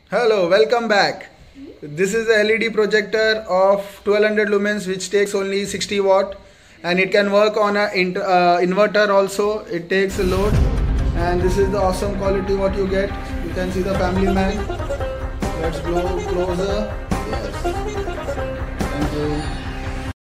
Hello, welcome back. This is the LED projector of 1200 lumens which takes only 60 watt and it can work on a inverter also. It takes a load and this is the awesome quality what you get. You can see the family man. Let's go closer. Yes. Thank you.